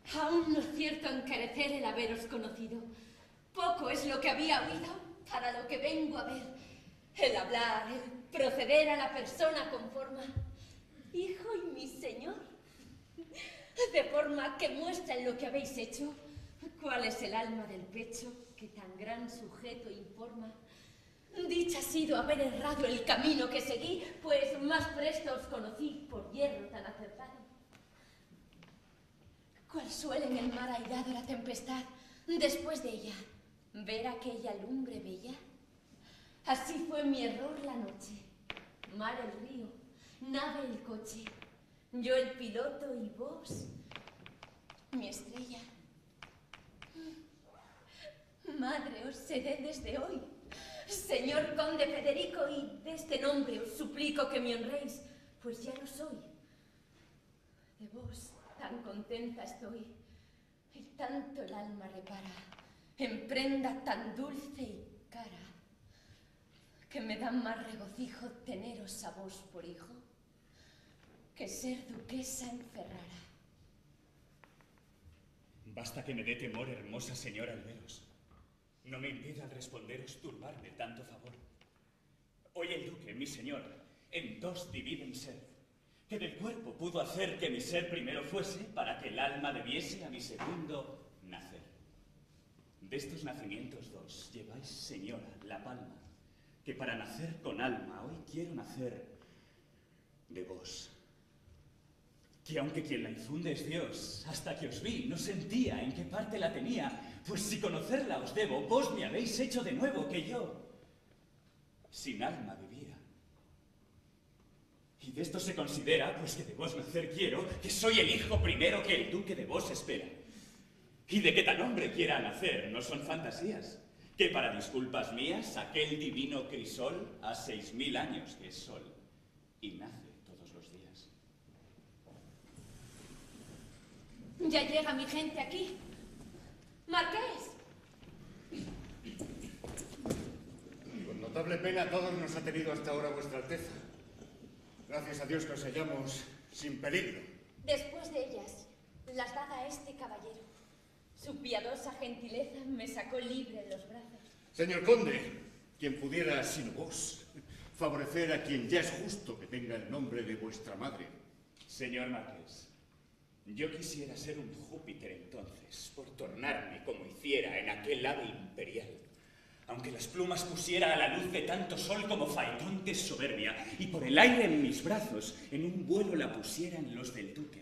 Aún no cierto encarecer el haberos conocido. Poco es lo que había oído para lo que vengo a ver. El hablar, el proceder a la persona con forma. Hijo y mi señor. De forma que muestran lo que habéis hecho. ¿Cuál es el alma del pecho que tan gran sujeto informa? Dicha ha sido haber errado el camino que seguí, pues más presto os conocí por hierro tan acertado. ¿Cuál suele en el mar airado la tempestad, después de ella, ver aquella lumbre bella? Así fue mi error la noche, mar el río, nave el coche, yo el piloto y vos, mi estrella. Madre, os seré desde hoy, señor conde Federico, y de este nombre os suplico que me honréis, pues ya lo soy. De vos tan contenta estoy, y tanto el alma repara, en prenda tan dulce y cara, que me da más regocijo teneros a vos por hijo, que ser duquesa en Ferrara. Basta que me dé temor, hermosa señora, al veros. No me impida al responderos turbarme tanto favor. Hoy el duque, mi señor, en dos divide mi ser, que del cuerpo pudo hacer que mi ser primero fuese, para que el alma debiese a mi segundo nacer. De estos nacimientos dos lleváis, señora, la palma, que para nacer con alma hoy quiero nacer de vos. Que aunque quien la infunde es Dios, hasta que os vi no sentía en qué parte la tenía, pues si conocerla os debo, vos me habéis hecho de nuevo que yo sin alma vivía. Y de esto se considera, pues que de vos nacer quiero, que soy el hijo primero que el duque de vos espera. Y de que tan hombre quiera nacer no son fantasías, que para disculpas mías aquel divino crisol ha 6000 años que es sol y nace todos los días. Ya llega mi gente aquí. Marqués. Con notable pena a todos nos ha tenido hasta ahora vuestra Alteza. Gracias a Dios que os hallamos sin peligro. Después de ellas, las dad a este caballero. Su piadosa gentileza me sacó libre en los brazos. Señor conde, quien pudiera, sino vos, favorecer a quien ya es justo que tenga el nombre de vuestra madre. Señor marqués, yo quisiera ser un Júpiter entonces, por tornarme como hiciera en aquel ave imperial. Aunque las plumas pusiera a la luz de tanto sol como Faetón de soberbia, y por el aire en mis brazos, en un vuelo la pusieran los del duque,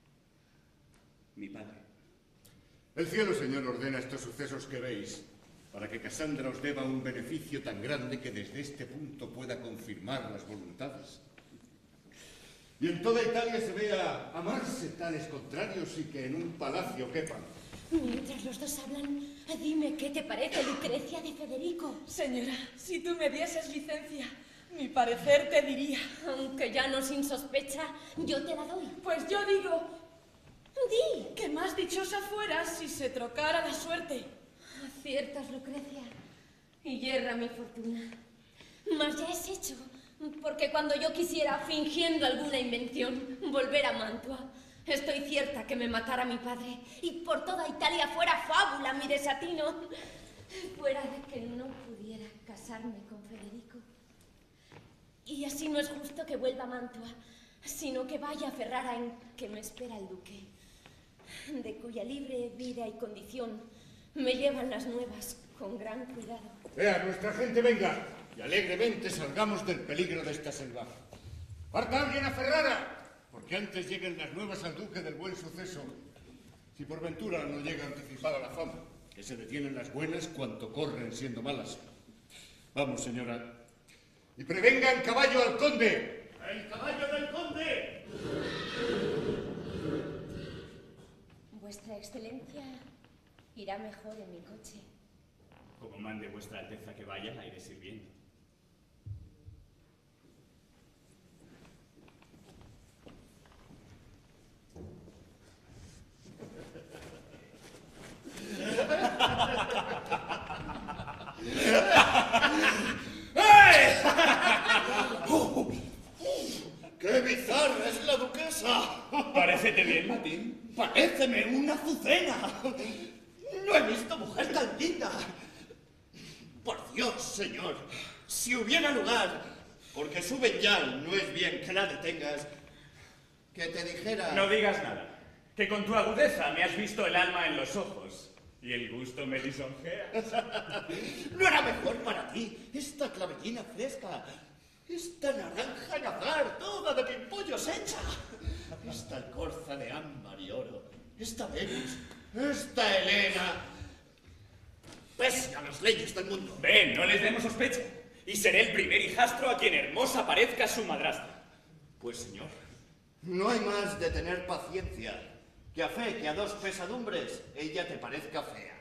mi padre. El cielo, señor, ordena estos sucesos que veis, para que Casandra os deba un beneficio tan grande que desde este punto pueda confirmar las voluntades. Y en toda Italia se vea amarse tales contrarios y que en un palacio quepan. Mientras los dos hablan, dime qué te parece Lucrecia de Federico. Señora, si tú me dieses licencia, mi parecer te diría. Aunque ya no sin sospecha, yo te la doy. Pues yo digo, Di. que más dichosa fueras si se trocara la suerte. Aciertas, Lucrecia, y yerra mi fortuna. Mas ya es hecho, porque cuando yo quisiera, fingiendo alguna invención, volver a Mantua, estoy cierta que me matara mi padre, y por toda Italia fuera fábula mi desatino, fuera de que no pudiera casarme con Federico. Y así no es justo que vuelva a Mantua, sino que vaya a Ferrara, en que me espera el duque, de cuya libre vida y condición me llevan las nuevas con gran cuidado. Vea, nuestra gente venga, y alegremente salgamos del peligro de esta selva. ¡Parta alguien a Ferrara! Porque antes lleguen las nuevas al duque del buen suceso. Si por ventura no llega anticipada la fama, que se detienen las buenas cuanto corren siendo malas. Vamos, señora. Y prevengan caballo al conde. ¡El caballo del conde! Vuestra excelencia irá mejor en mi coche. Como mande vuestra alteza que vaya, la iré sirviendo. ¡Qué bizarra es la duquesa! preciosa! ¿Parécete bien, Matín? Paréceme una azucena. No he visto mujer tan linda. Por Dios, señor, si hubiera lugar, porque suben ya y no es bien que la detengas, que te dijera... No digas nada, que con tu agudeza me has visto el alma en los ojos y el gusto me lisonjea. ¿No era mejor para ti esta clavellina fresca, esta naranja nazar, toda de pimpollos hecha, esta alcorza de ámbar y oro, esta Venus, esta Helena, pese a las leyes del mundo? Ven, no les demos sospecha, y seré el primer hijastro a quien hermosa parezca su madrastra. Pues, señor, no hay más de tener paciencia, que a fe que a dos pesadumbres ella te parezca fea.